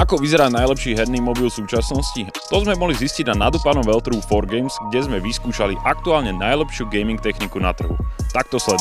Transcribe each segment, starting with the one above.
Ako vyzerá najlepší herný mobil v súčasnosti? To sme mohli zistiť na nadúpanom veľtrhu 4Games, kde sme vyskúšali aktuálne najlepšiu gaming techniku na trhu. Tak to sleduj.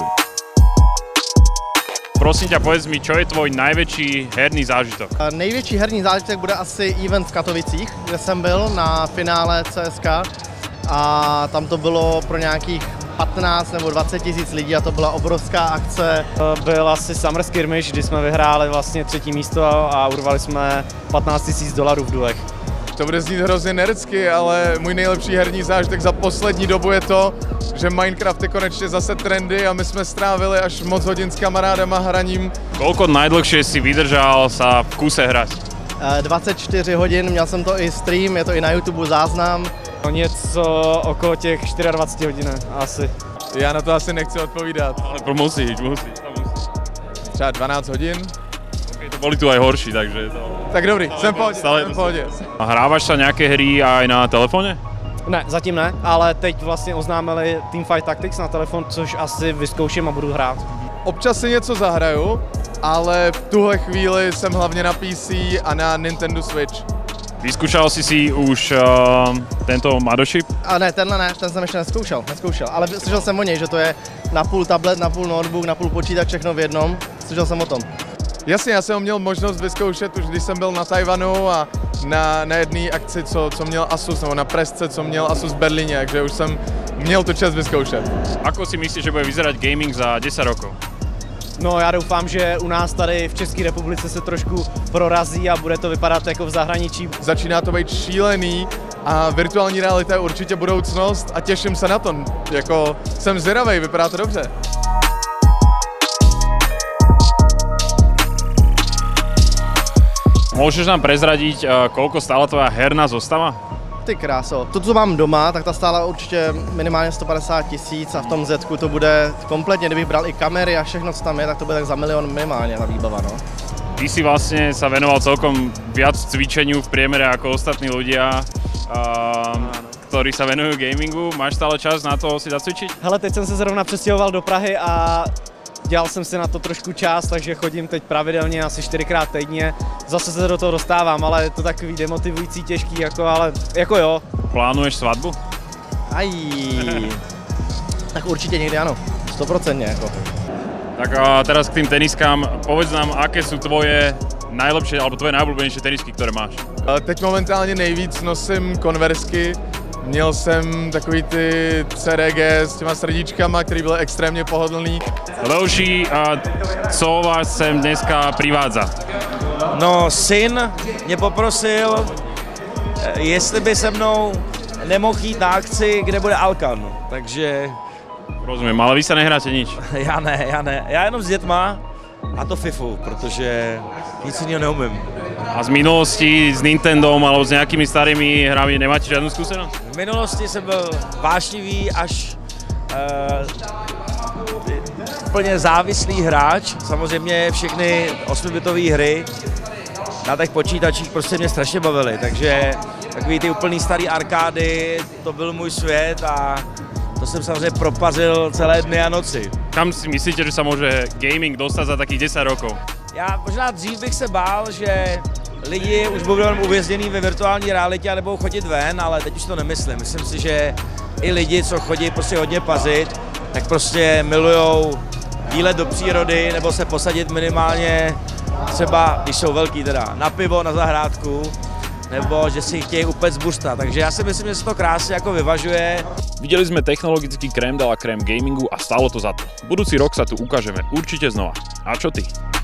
Prosím ťa, povedz mi, čo je tvoj najväčší herný zážitok? Největší herní zážitek bude asi event v Katovicích, kde jsem byl na finále CSK a tam to bylo pro nějakých 15 nebo 20 tisíc lidí a to byla obrovská akce. Byl asi Summer Skirmish, kdy jsme vyhráli vlastně 3. místo a urvali jsme $15 000 v dulech. To bude znít hrozně nerdsky, ale můj nejlepší herní zážitek za poslední dobu je to, že Minecraft je konečně zase trendy a my jsme strávili až moc hodin s kamarádama hraním. Koľko najdlhšie si vydržal sa v kuse hrať? 24 hodin, měl jsem to i stream, je to i na YouTube záznam. Něco okolo těch 24 hodin asi. Já na to asi nechci odpovídat. Ale musíš. Třeba 12 hodin. Okay, to boli tu aj horší, takže to... Tak dobrý, jsem v pohodě. A hrávaš sa nejaké hry aj na telefóne? Ne, zatím ne, ale teď vlastně oznámili Teamfight Tactics na telefon, což asi vyzkouším a budu hrát. Občas si něco zahraju, ale v tuhle chvíli jsem hlavně na PC a na Nintendo Switch. Vyskúšal si už tento Mothership? A ne, ten jsem ještě neskoušel, ale slyšel jsem o něj, že to je napůl tablet, napůl notebook, napůl počítač, všechno v jednom, slyšel jsem o tom. Jasně, já jsem ho měl možnost vyzkoušet už když jsem byl na Tajvanu a na jedné akci, co měl Asus, nebo na presce, co měl Asus v Berlíně, takže už jsem měl tu čest vyzkoušet. Ako si myslíš, že bude vyzerať gaming za 10 rokov? No, já doufám, že u nás tady v České republice se trošku prorazí a bude to vypadat jako v zahraničí. Začíná to být šílený a virtuální realita je určitě budoucnost a těším se na to. Jako jsem zvědavej, vypadá to dobře. Môžeš nám prezradiť, koľko stála tvoja herná zostava? Ty kráso, to, co mám doma, tak ta stála určitě minimálně 150 000 a v tom Zku to bude kompletně, kdybych bral i kamery a všechno, co tam je, tak to bude tak za $1 000 000 minimálně ta výbava, no. Ty si vlastne sa venoval celkom viac cvičeniu v priemere ako ostatní ľudia, ktorí sa venujú gamingu. Máš stále čas na to si zacvičiť? Hele, teď jsem se zrovna přestěhoval do Prahy a dělal jsem si na to trošku čas, takže chodím teď pravidelně asi 4krát týdně. Zase se do toho dostávám, ale je to takový demotivující, těžký, ale jo. Plánuješ svatbu? Tak určitě někdy ano, 100% jako. Tak a teraz k tým teniskám, povedz nám, aké sú tvoje najlepšie alebo tvoje najobľúbenejšie tenisky, ktoré máš? Teď momentálně nejvíc nosím Conversky. Měl jsem takový ty CDG s těma srdíčkama, který byly extrémně pohodlný. Leoši, co vás sem dneska privádza? No, syn mě poprosil, jestli by se mnou nemohl jít na akci, kde bude Alkan, takže... Rozumím, ale vy sa nehráte nič. Já ne. Já jenom s dětma a to FIFU, protože nic jiného neumím. A z minulosti s Nintendom alebo s nejakými starými hrami nemáte žiadnu skúsenosť? V minulosti jsem byl vášnivý až úplně závislý hráč. Samozřejmě všechny 8-bitové hry na těch počítačích prostě mě strašně bavily, takže takový ty úplný starý arkády, to byl můj svět a to jsem samozřejmě propazil celé dny a noci. Kam si myslíte, že sa môže gaming dostať za takých 10 rokov? Já možná dřív bych se bál, že lidi už budou uvězněný ve virtuální realitě a nebudou chodit ven, ale teď už to nemyslím. Myslím si, že i lidi, co chodí prostě hodně pazit, tak prostě milujou výlet do přírody nebo se posadit minimálně třeba, když jsou velký teda, na pivo, na zahrádku, nebo že si chtějí upec bursta. Takže já si myslím, že se to krásně jako vyvažuje. Videli sme technologický krém de la krém gamingu a stálo to za to. Budúci rok sa tu ukážeme určite znova. A čo ty?